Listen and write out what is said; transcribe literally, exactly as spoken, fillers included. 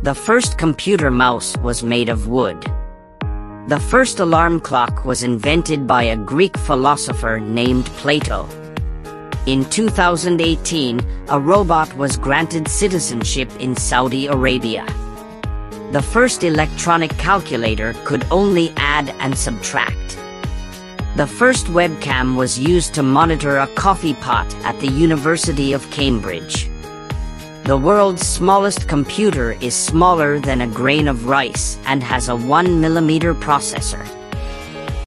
The first computer mouse was made of wood. The first alarm clock was invented by a Greek philosopher named Plato. In two thousand eighteen, a robot was granted citizenship in Saudi Arabia. The first electronic calculator could only add and subtract. The first webcam was used to monitor a coffee pot at the University of Cambridge. The world's smallest computer is smaller than a grain of rice and has a one millimeter processor.